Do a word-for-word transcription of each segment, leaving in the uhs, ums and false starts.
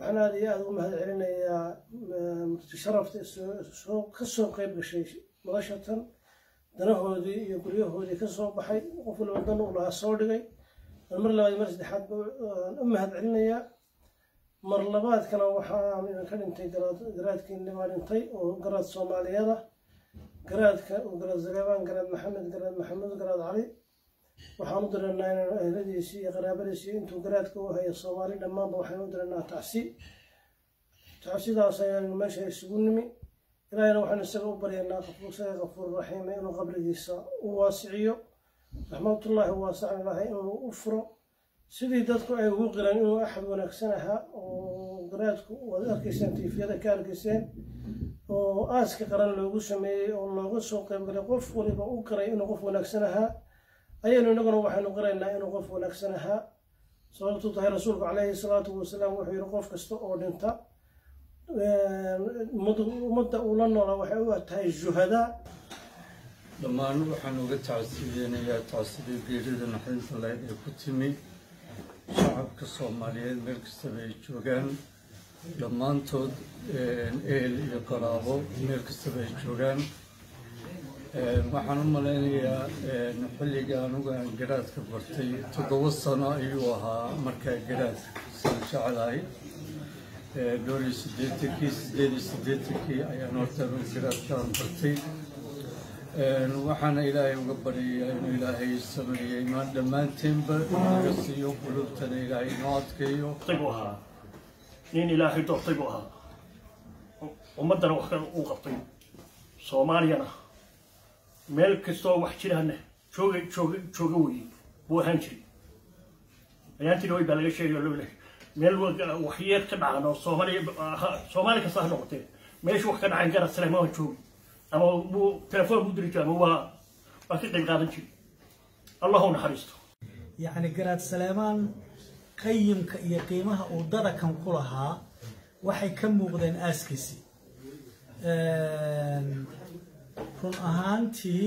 waxaan aad iyo aad ugu mahad celinayaa sharafta soo ka soo qayb gashay madashatan danahoodii iyo guryahoodii ka soo baxay qof walba dan uu lahaa soo dhigay mar labaad mar saddexaad baan u mahad celinayaa mar labaadkana waxaan ka dhintay garaadkiina baa dhintay oo garaad Soomaaliyeed garaadka oo garaad Zaleebaan garaad Maxamed garaad Maxamed garaad Cali waxaan u diranaa inaan eheladiisii iyo qaraabadiisii intuu garaadka u hayo Soomaali dhammaanba waxaan u diranaa tacsi tacsidaas ayaan meesha isugu nimi ilaahayna waxaan isaga u baryaynaa qofka Ghafuur Rahiim inuu qabrigiisa u waasiciyo raxmatullaahi waasican ilaahay inuu u furo sidii dadku ay ugu qiraan inuu axad wanaagsan ahaa oo garaadku wada arkaysaan tiifiyada ka arkayseen oo aaska qaran loogu sameeyey oo looga soo qayb galay qof waliba u qiray inuu qof wanaagsan ahaa ayaynu inaguna waxaynu qiraynaa inuu qof wanaagsan ahaa sababtu tahay rasuulku calayhi salaatu wasalaam wuxuu yidhi qof kasta oo dhinta ummadda uu la noolaa waxay u tahay shuhadaa dhammaan waxaan uga tacsiyeynayaa tacsidii geerida naxdinta lahayd ee ku timi shacabka Soomaaliyeed meel kastaba ay joogaan dhammaantood ehel iyo qaraabo meel kastaba ay joogaan waxaan u malaynayaa xilliga anugu aan garaadka bartay toddoba sano ayuu ahaa markaa garaadka saan jecelahay dhowr iyo siddeetankii siddeed iyo siddeetankii ayaan horta garaadkaan bartay waxaana ilaahay uga baryayaa inuu ilaahay sameeyey maan dhammaanteenba naga siiyo qulubtana ilaahay inoo adkeeyo nin ilaahay doortay buu ahaa ummaddana wax kale uu qabtay Soomaaliyana meel kastoo wax jirahna jooga jooga jooga weeye buu ahaan jiray ayaan tiri way baa laga sheegay loo leeyahay meel wax yeer ka dhacno Soomaaliya Soomaali kasta ha noqotee meesha wax ka dhacan garad Salmaan joogo ama buu telefoon buu diray ama waa waa ka qayb qaadan jiray Allahu naxariisto يعني قراد سليمان قيم iyo qiimaha uu dada kan ku lahaa waxay ka muuqdeen aaskiisi een run ahaantii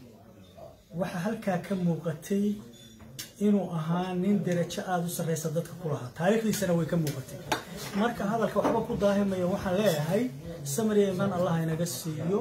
waxa halka ka muuqatay inuu ahaa nin darajo aad u sareysa dadka ku lahaa taariikhdiisana way ka muuqatay marka hadalka waxba ku daahimayo waxaan leeyahay samariyeeman Allah inaga siiyo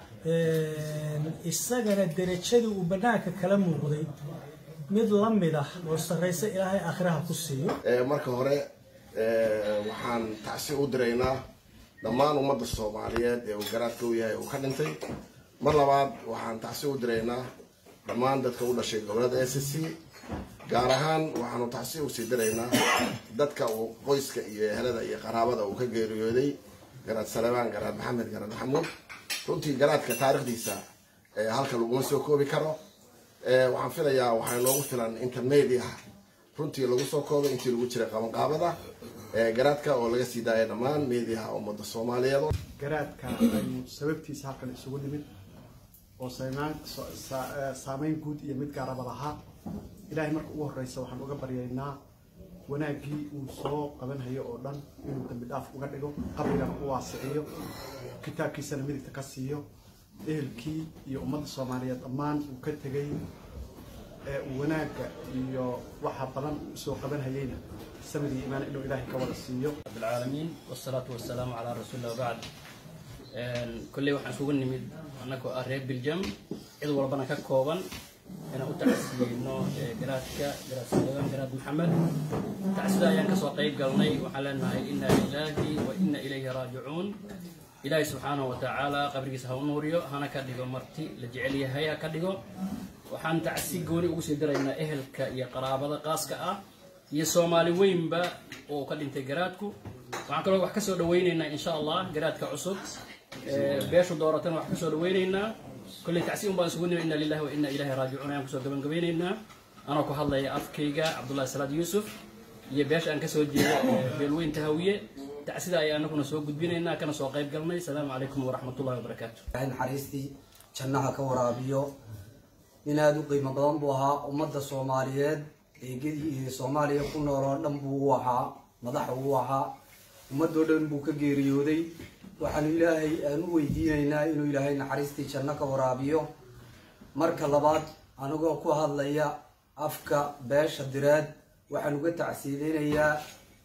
een isagana darajada uu banaanka kala muuqday mid la mid ah oo sareysa ilaahay aakhiraha ku siiyo ee marka hore ee waxaan tacsi u direynaa dhammaan ummadda Soomaaliyeed ee uu garaadka u yahay oo ka dhintay mar labaad waxaan tacsi u direynaa dhammaan dadka u dhashay gobolada S C gaar ahaan waxaanu tacsi u sii direynaa dadka uu qoyska iyo ehelada iyo qaraabada uu ka geeriyooday garaad Salmaan garaad Maxamed garaad Maxamuud runtii garaadka taariikhdiisa ee halka lagu soo koobi karo waxaan filayaa waxay noogu filan intermedia runtii lagu soo koobo intii lagu jiray qaban qaabada ee garaadka oo laga sii daayay dhammaan media ummadda Soomaaliyeed garaadka aynu sababtiisa halkan isugu nimid oo Salmaan saameyn guud iyo mid gaar ah lahaa ilaahay markuu ugu horeysa waxaan uga baryaynaa wanaagii uu soo qabanhayo oo dhan inuu dambi dhaaf uga dhigo qabrigana u waasiciyo kitaabkiisana midigta ka siiyo ehelkii iyo ummadda Soomaaliyeed dhammaan uu ka tagay ee wanaaga iyo waxa badan soo qabanhayayna samadi iimaan inuu ilaahay ka wada siiyo rabbil caalamiin wassalatu wassalamu ala rasuulillah ba'd een kulli waxaan sugu nimid anako reer Belgium cid walbana ka kooban ina u tacsiyeyno garaadka garaad Salmaan garaad Maxamed tacsida ayaan ka soo qayb galnay waxaan leenahay inna lillahi wa inna ilayhi raaji'uun إلهي سبحانه وتعالى قبرك سهون نوريو هنا كديجو مرتي لجعلي هيا كديجو وحن تعسي جوري وسي درينا أهل كيا قرابة قاس كأ يسومالي وين با وكل انتجراتكو وعنكلو وحكسو دويننا إن شاء الله جرات كعصب بيشوا دورة وحكسو دويننا كل تعسيهم بنسوون إن لله وإن إليه راجعون يوم كسو دبن قبيننا أنا كهلا يا أفكيجا عبد الله سلاد يوسف يبيش أنكسو جي بالوين تهوية تعسيد أي أنكم نسوق بيننا كنا سوق قيب قلنا السلام عليكم ورحمة الله وبركاته. عن حريستي جنها كورابيو من هذا قيمة بدن بوها ومدة الصوماليات يجي الصومالية كنا رادم بوها مضح بوها ومدة دم بوك جيريودي وحن إلهي أنو يدينا إنه إلهي حريستي جنها كورابيو مركز لبعض أنا جو كوها اللي أفكا باش الدراد وحن قلت عسيدين هي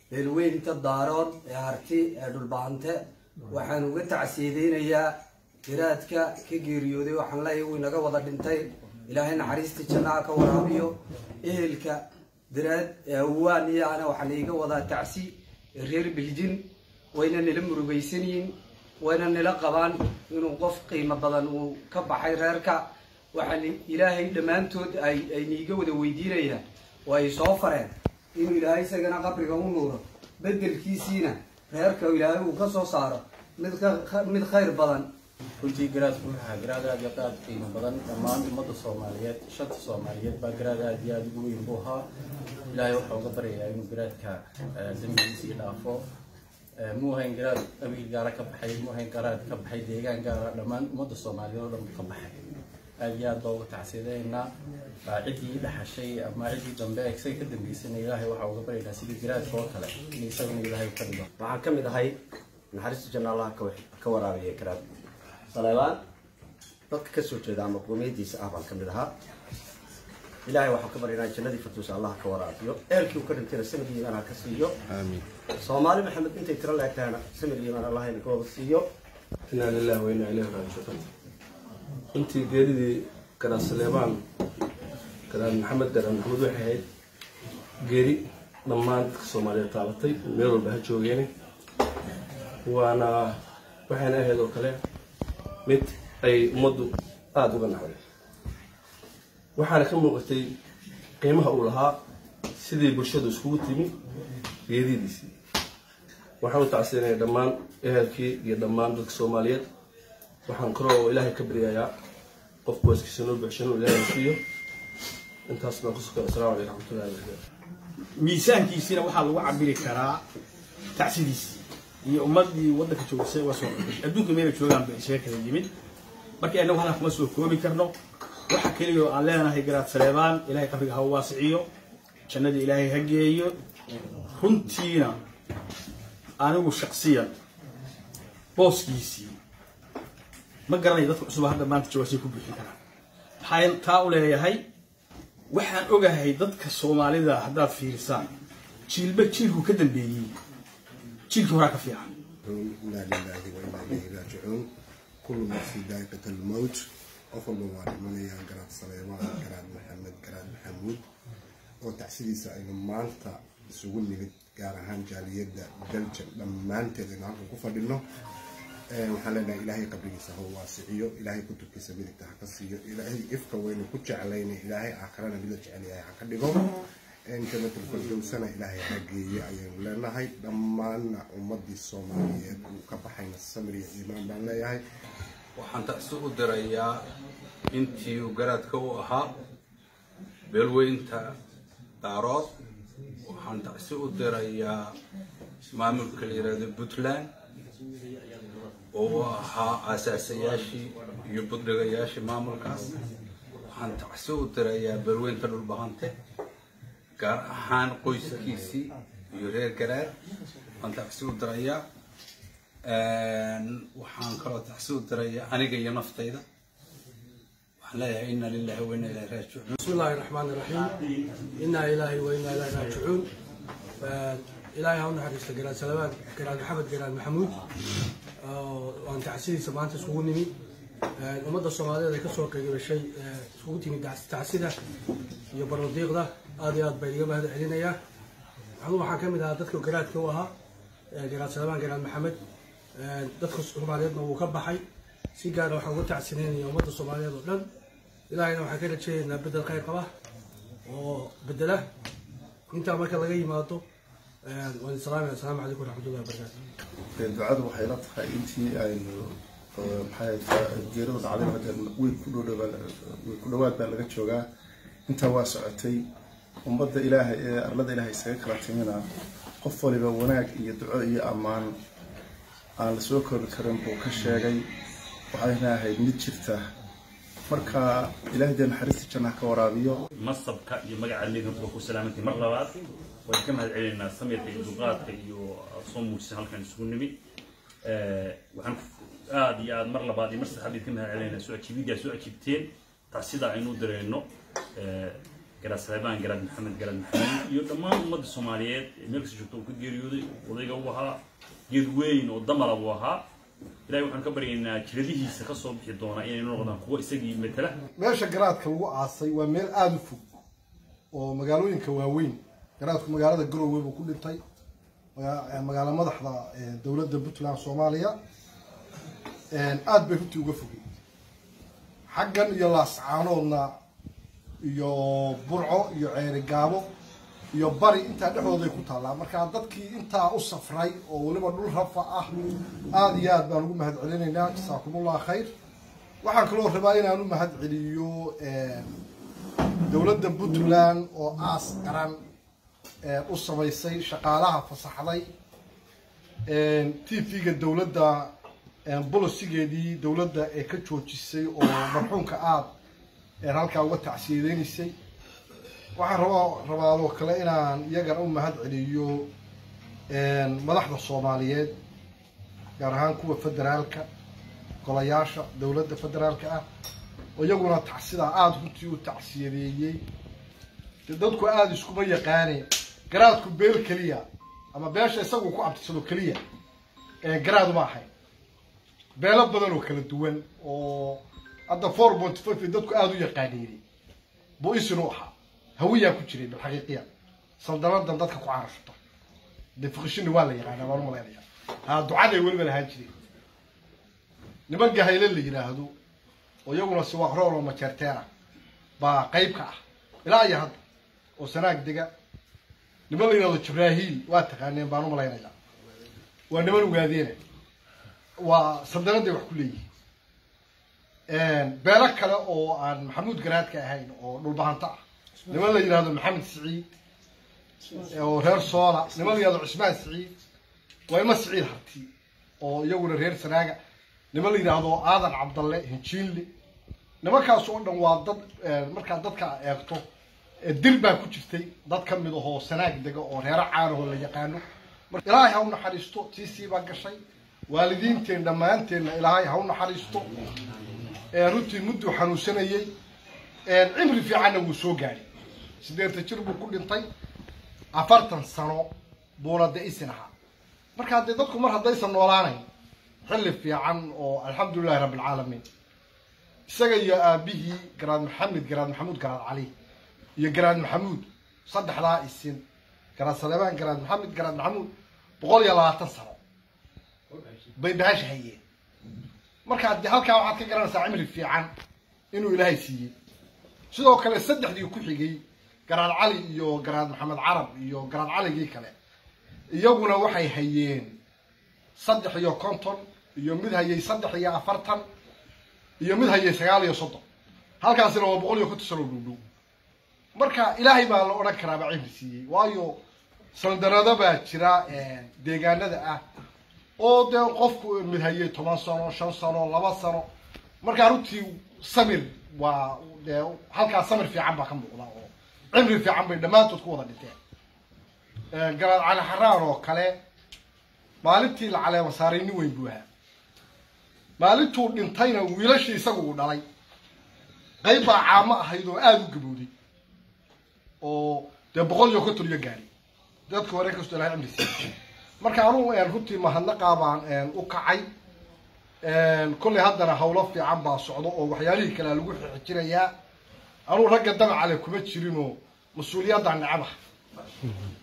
beelweynta daarood ee harti ee dhulbaante waxaan uga tacsiideynayaa garaadka ka geeriyooday waxaan leeyahay uu inaga wada dhintay ilaahay naxariistii jannaha ka waraabiyo ehelka daraad ee awaan iyo ana waxaan iiga wadaa tacsi reer biljin wayna nila murugaysanyiin wayna nila qabaan inuu qof qiimo badan uu ka baxay reerka waxaan ilaahay dhammaantood ay ay niiga wada weydiinayaan oo ay soo fareen inuu ilaahay isagana qabriga u nuuro bedelkiisiina reerka ilaahay uu ka soo saaro mid ka mid khayr badan runtii garaadku waxaa garaad aad iyo aad qiimo badan dhammaan ummadda soomaaliyeed shanta soomaaliyeed baa garaad aad iyo aad ugu weyn buu ahaa ilaahay waxaa uga baryayaa inuu garaadka dambigiisii dhaafo muu ahayn garaad abiil gaara ka baxay muu ahayn garaad ka baxay deegaan gaara dhammaan ummadda soomaaliyeed oo dhan ka baxay aad iyo aad baa uga tacsiideynaa ciddii dhaxashay ama ciddii dambe isaga ka dambeysana ilaahay waxaa uga baryayaa sidii garaadka oo kale in isaguna ilaahay ka dhigo waxaan ka mid ahay naxariista janna allah ka waraabiya garaad saleebaan dadka ka soo jeeda ama qowmiyadiisa ah baan ka mid ahaa ilaahay waxaan ka baryaynaa jannadii firdaws allah ka waraabiyo eelkii uu ka dhintayna samir iyo iimaan ha ka siiyo aamiin soomaali maxamed intay tiro leegtahana samir iyo iimaan allah inaka wada siiyo inaa lillahi wa inaa ilayhi raajicuun intii geeridii garaad saleebaan garaad maxamed garaad maxamed waxay ahayd geeri dhammaan dadka soomaaliyeed taabatay meel walba ha joogeeni waana waxayna ahayd oo kale mid ay ummaddu aada uga naxday waxaana ka muuqatay qiimaha uu lahaa sidii bulshadu iskugu timi geedidiisii waxaan u tacsiinaya dhammaan ehelkii iyo dhammaan dadka soomaaliyeed waxaan kaloo ilaahay ka baryayaa qofku waaskiisa noo buuxshan oo ilaahay siiyo intaas baan ku sukay assalaamu calaykum raxmatullahi wabarakaatu miisaankiisina waxaa lagu cabiri karaa tacsidiisii iyo ummadii waddanka joogsay waa soo qabay adduunka meela joogaan bay isaga kala yimid marka inagu halkaa kuma soo koobi karno waxa keliya oo aan leenahay garaad saleebaan ilaahay qabriga ha waasiciyo jannada ilaahay ha geeyo runtiina anigu shaksiyan booskiisii ma garanayo dadka cusub hadda maanta joogasay ku bixin karaan waxaan taa u leeyahay waxaan ogahay dadka soomaalida haddaad fiirisaan jiilba jiilku ka dambeeyey jiilkii horaa ka fiican inaa lilaahi wa inaa ilayhi raajicuun kullu nafsin daa'iqatu lmowt qof walba waa dhimanayaa garaad saleebaan garaad maxamed garaad maxamuud oo tacsidiisa aynu maanta isugu nimid gaar ahaan jaaliyadda belgium dhammaanteed aynu halkan ku fadhino waxaan leenahay ilaahay qabrigiisa ha waasiciyo ilaahay kutubkiisa midigta ha ka siiyo ilaahay ifka waynu ku jeclaynay ilaahay aakhirana mida jecel yahay ha ka dhigo jannatul firdowsana ilaahay ha geeye ayaynu leenahay dhammaanna ummadii soomaaliyeed uu ka baxayna samir iyo iimaan baan leeyahay waxaan tacsi u dirayaa intii uu garaadka u ahaa beelweynta daarood waxaan tacsi u dirayaa maamulka la yiraahdo puntland oo ahaa aasaasayaashii iyo budhigayaashii maamulkaas waxaan tacsi u dirayaa beelweynta dhulbahante gaar ahaan qoyskiisii iyo reer garaad waxaan tacsi u dirayaa waxaan kaloo tacsi u dirayaa aniga iyo naftayda waxaan leeyahay inna lillahi wa inna ilayhi raajicuun بسم الله الرحمن الرحيم إنا إلهي وإنا إليه راجعون إلهي هون حريصة جلال سلامات جلال محمد جلال محمود وأن تعسيد سمعت سكوني المدة الصومالية ذيك الصور كجيب الشيء سكوتي من تعسيده يبرر الضيق ده آديات بيجي ما هذا علينا إياه عضو حكم إذا تذكر جلال كوها جلال سلامات جلال محمد تدخل الصومالية وكب حي سيجار وحوت تعسينين يوم المدة الصومالية ضلنا إلهي أنا حكيت شيء إن بدل خير قبه وبدله أنت ما كان لقي ما تو والسلام السلام عليكم ورحمة الله وبركاته. الدعاء وحيلات خاينتي إنه محيط جيرود عليه هذا ويكونوا ويكونوا واد بلغت شوجا أنت واسعتي ومبدأ إلهي أرلد إلهي سيكرت منا قفل بوناك يدعو أمان على سوق الكرم وكشجعي وعينا هاي نتشرته marka ilaahay deen xariista jannaha ka waraabiyo masabka iyo magaca leeyahay ku salaamantii mar labaad way ka mahad celinaa sameeyay iyo duqaadka iyo soo muujisay halkan isugu nimid ee waxaan aad iyo aad mar labaad iyo mar saddexaad ka mahad celinaa soo ajiibida soo ajiibteen taasida aynu dareeno ee garaad Saleebaan garaad Maxamed garaad Maxamed iyo dhammaan ummadda Soomaaliyeed meel kasta joogto ku geeriyooday odayga uu ahaa geed weyn oo damala uu ahaa ilaahay waxaan ka baryaynaa jiradihiisa ka soo bixi doona inay noqdaan kuwa isagii matala meesha garaadka lagu aasay waa meel aad u fog oo magaalooyinka waaweyn garaadku magaalada Garowe buu ku dhintay magaala madaxda dawladda Puntland Soomaaliya aad bay runtii uga fogay xaggan iyo laascaanoodna iyo burco iyo ceeri gaabo iyo bari inta dhexdooda ku taala marka dadkii inta u safray oo waliba dhul rafa ah aad iyo aad baan ugu mahad celinaynaa jazaakumullah khayr waxaan kaloo rabaa inaan u mahad celiyo dawladda Puntland oo aas qaran u samaysay shaqaalaha fasaxday T V-ga dawladda bolosigeedii dawladda ee ka joojisay oo marxuumka aad halkaa uga tacsiyadeysay waxaan rabaa rabaadoo kale inaan iyagana u mahad celiyo madaxda Soomaaliyeed gaar ahaan kuwa federaalka golayaasha dawladda federaalka ah oo iyaguna tacsida aad runtii u tacsiyadeeyay dadku aad isku yaqaaneen garaadku beel kaliya ama beesha isagu ku abtirsado kaliya ee garaad ma ahay beelo badan oo kala duwan oo hadda four point five dadku aad u yaqaaneen buu isinu ahaa hawiya ku jiray bil xaqiiqiya saldabadan dadka ku caarashto difqishini waa la yaqaanaa waa malaynaya ha ducaday waliba la haajireen niman gahayle la yiraahdo oo iyaguna si waqrool oo majarteena ba qayb ka ah ilaa iyo hadda oo sanaag diga niman la yiraahdo Jibraahiil waa taqaaneen baan u malaynaya waa niman ugaadeen waa saldanada wax ku leeyihiin een beelo kale oo aan Maxamuud Garaadka ahayn oo dhul bahanta ah niman la yiraahdo Maxamed Siciid oo reer Soola niman la yiraahdo Cismaan Siciid waa ima Siciid harti oo iyaguna reer Sanaaga niman la yiraahdo Aadan Cabdalle Hinjiinle nimankaas oo dhan waa dad marka dadka eegto dil baa ku jirtay dad ka mid ah oo Sanaag dega oo reer caanaho la yaqaano ilaahay ha u naxariisto tiisi baa gashay waalidiinteen dhamaanteen ilaahay ha u naxariisto ee runtii muddo xanuunsanayay ee cimri fiican uu soo gaaray sideed jir buu ku dhintay afartan sano boolada isinaha marka dadku mar hadaysan noolaanayn xilli fiican oo alxamdulilaahi rabbil caalamiin isaga iyo aabihi garaad Maxamed garaad Maxamuud garaad Cali iyo garaad Maxamuud saddexdaa isin garaad Saleebaan garaad Maxamed garaad Maxamuud boqol iyo labaatan sano bay baash hayeen marka hadii halkaa waxaad ka garanaysaa cimri fiican inuu ilaahay siiyay sidoo kale saddexdii ku xigay garaad Cali iyo garaad Maxamed Carab iyo garaad Caligii kale iyaguna waxay hayeen saddex iyo konton iyo mid hayay saddex iyo afartan iyo mid hayay sagaal iyo soddon halkaasina waa boqol iyo konton sano dhudhow marka ilaahay baa la oran karaa baa cimri siiyay waayo saldanada baa jira deegaanada ah oo de qofku mid hayay toban sano shan sano laba sano marka runtii samir waa de halka samir fiican baa ka muuqda oo cimri fiican bay dhamaantood ku wada dhinteen ee garaad Cali Xaraar oo kale maalintii la caleema saarayni weyn buu ahaa maalintuu dhintayna wiilashii isagu u dhalay qayb baa caamo ahayd oo aad u gabowday oo de boqol iyo konton iyo gaari dadka hore ka soo ilaahay cimri siiyay marka anuu aan runtii mahadnaqa baan u kacay een kulli haddana hawlo fiican baa socdo oo waxyaalihii kale lagu xijinayaa anuu ragga damac ale kuma jirin oo mas'uuliyadda nacaba